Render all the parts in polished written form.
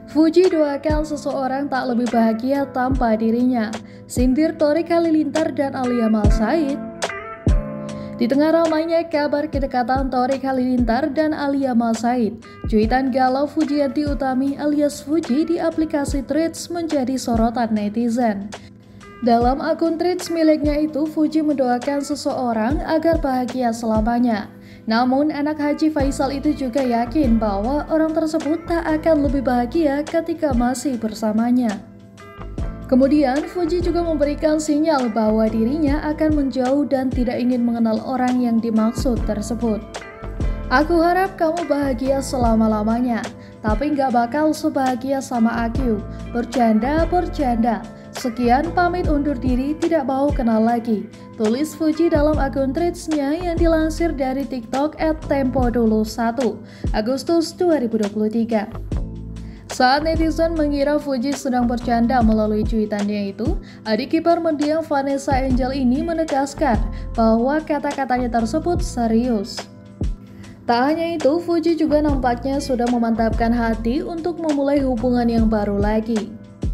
Fuji doakan seseorang tak lebih bahagia tanpa dirinya. Sindir Thorik Halilintar dan Alia Malsaid. Di tengah ramainya kabar kedekatan Thorik Halilintar dan Alia Malsaid, cuitan galau Fujianti Utami alias Fuji di aplikasi Threads menjadi sorotan netizen. Dalam akun Threads miliknya itu, Fuji mendoakan seseorang agar bahagia selamanya. Namun, anak Haji Faisal itu juga yakin bahwa orang tersebut tak akan lebih bahagia ketika masih bersamanya. Kemudian, Fuji juga memberikan sinyal bahwa dirinya akan menjauh dan tidak ingin mengenal orang yang dimaksud tersebut. Aku harap kamu bahagia selama-lamanya, tapi nggak bakal sebahagia sama aku. Bercanda. Sekian, pamit undur diri, tidak mau kenal lagi. Tulis Fuji dalam akun Threads-nya yang dilansir dari TikTok @tempodulu1, Agustus 2023. Saat netizen mengira Fuji sedang bercanda melalui cuitannya itu, adik ipar mendiang Vanessa Angel ini menegaskan bahwa kata-katanya tersebut serius. Tak hanya itu, Fuji juga nampaknya sudah memantapkan hati untuk memulai hubungan yang baru lagi.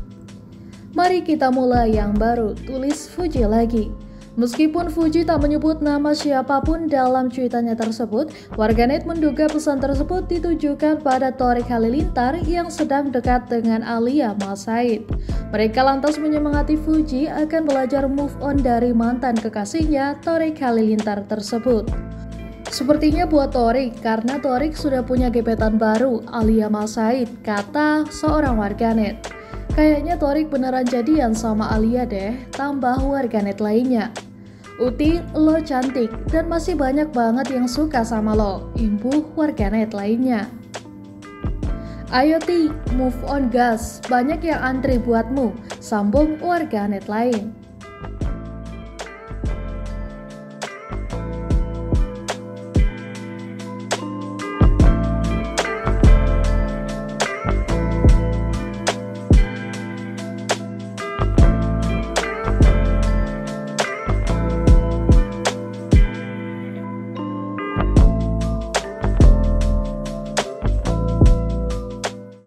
Mari kita mulai yang baru, tulis Fuji lagi. Meskipun Fuji tak menyebut nama siapapun dalam cuitannya tersebut, warganet menduga pesan tersebut ditujukan pada Thorik Halilintar yang sedang dekat dengan Alia Malsaid. Mereka lantas menyemangati Fuji akan belajar move on dari mantan kekasihnya Thorik Halilintar tersebut. Sepertinya buat Thorik, karena Thorik sudah punya gebetan baru, Alia Malsaid, kata seorang warganet. Kayaknya Thorik beneran jadian sama Alia deh, tambah warganet lainnya. Uti, lo cantik, dan masih banyak banget yang suka sama lo, imbuh warganet lainnya. Ayo Ti, move on gas, banyak yang antri buatmu, sambung warganet lain.